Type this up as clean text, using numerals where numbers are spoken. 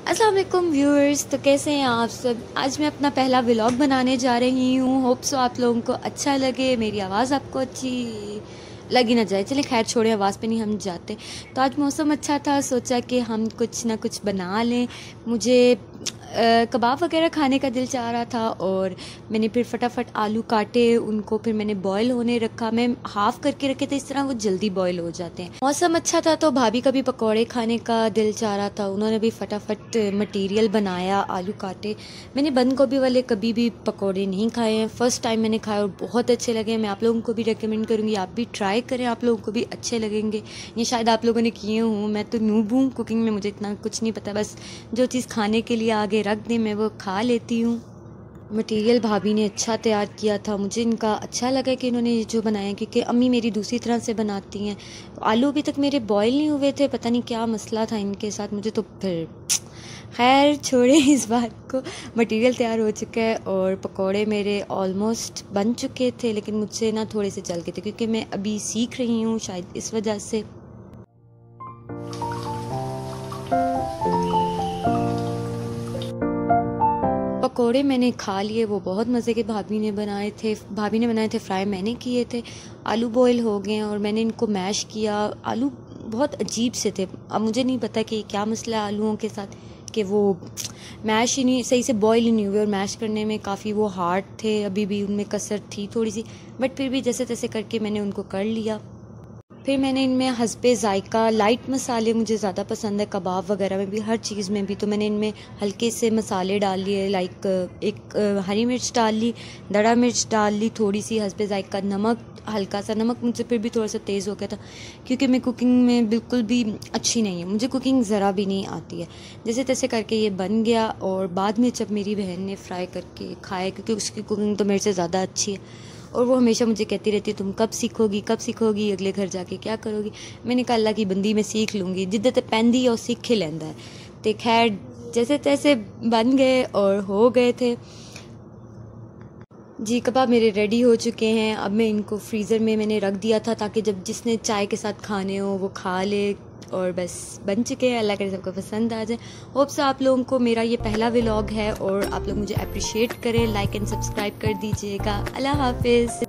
अस्सलाम वालेकुम व्यूअर्स, तो कैसे हैं आप सब। आज मैं अपना पहला व्लॉग बनाने जा रही हूँ। होप सो आप लोगों को अच्छा लगे, मेरी आवाज़ आपको अच्छी लगी ना जाए। चलिए खैर छोड़े, आवाज़ पे नहीं हम जाते। तो आज मौसम अच्छा था, सोचा कि हम कुछ ना कुछ बना लें। मुझे कबाब वगैरह खाने का दिल चाह रहा था और मैंने फिर फटाफट आलू काटे, उनको फिर मैंने बॉईल होने रखा। मैं हाफ़ करके रखे थे, इस तरह वो जल्दी बॉईल हो जाते हैं। मौसम अच्छा था तो भाभी का भी पकौड़े खाने का दिल चाह रहा था, उन्होंने भी फटाफट मटेरियल बनाया, आलू काटे। मैंने बंद गोभी वाले कभी भी पकौड़े नहीं खाए हैं, फ़र्स्ट टाइम मैंने खाए और बहुत अच्छे लगे। मैं आप लोगों को भी रिकमेंड करूँगी, आप भी ट्राई करें, आप लोगों को भी अच्छे लगेंगे। ये शायद आप लोगों ने किए हूँ, मैं तो नूब हूँ कुकिंग में, मुझे इतना कुछ नहीं पता। बस जो चीज़ खाने के लिए आगे रख दें मैं वो खा लेती हूँ। मटेरियल भाभी ने अच्छा तैयार किया था, मुझे इनका अच्छा लगा कि इन्होंने ये जो बनाया, क्योंकि अम्मी मेरी दूसरी तरह से बनाती हैं। आलू अभी तक मेरे बॉईल नहीं हुए थे, पता नहीं क्या मसला था इनके साथ, मुझे तो फिर खैर छोड़े इस बात को। मटेरियल तैयार हो चुका है और पकोड़े मेरे ऑलमोस्ट बन चुके थे, लेकिन मुझसे ना थोड़े से जल गए थे क्योंकि मैं अभी सीख रही हूँ, शायद इस वजह से। पकोड़े मैंने खा लिए, वो बहुत मज़े के भाभी ने बनाए थे। फ्राई मैंने किए थे। आलू बॉईल हो गए और मैंने इनको मैश किया। आलू बहुत अजीब से थे, अब मुझे नहीं पता कि क्या मसला है आलूओं के साथ कि वो मैश ही नहीं सही से बॉईल ही नहीं हुए और मैश करने में काफ़ी वो हार्ड थे, अभी भी उनमें कसर थी थोड़ी सी, बट फिर भी जैसे तैसे करके मैंने उनको कर लिया। फिर मैंने इनमें हस्बे जायका लाइट मसाले मुझे ज़्यादा पसंद है, कबाब वगैरह में भी, हर चीज़ में भी, तो मैंने इनमें हल्के से मसाले डाल लिए। लाइक एक हरी मिर्च डाल ली, दड़ा मिर्च डाल ली, थोड़ी सी हस्बे जायका नमक, हल्का सा नमक मुझसे फिर भी थोड़ा सा तेज़ हो गया था क्योंकि मैं कुकिंग में बिल्कुल भी अच्छी नहीं है, मुझे कुकिंग ज़रा भी नहीं आती है। जैसे तैसे करके ये बन गया और बाद में जब मेरी बहन ने फ्राई करके खाया, क्योंकि उसकी कुकिंग तो मेरे से ज़्यादा अच्छी है और वो हमेशा मुझे कहती रहती है तुम कब सीखोगी, अगले घर जाके क्या करोगी। मैंने कहा अल्लाह की बंदी में सीख लूँगी, जिद्दत पैंदी और सीख ही लेंदा है। तो खैर जैसे तैसे बन गए और हो गए थे जी। कबाब मेरे रेडी हो चुके हैं। अब मैं इनको फ्रीज़र में मैंने रख दिया था ताकि जब जिसने चाय के साथ खाने हो वो खा ले, और बस बन चुके हैं। अल्लाह करे सबको पसंद आ जाए। होप से आप लोगों को मेरा ये पहला व्लॉग है और आप लोग मुझे अप्रिशिएट करें, लाइक एंड सब्सक्राइब कर दीजिएगा। अल्लाह हाफिज़।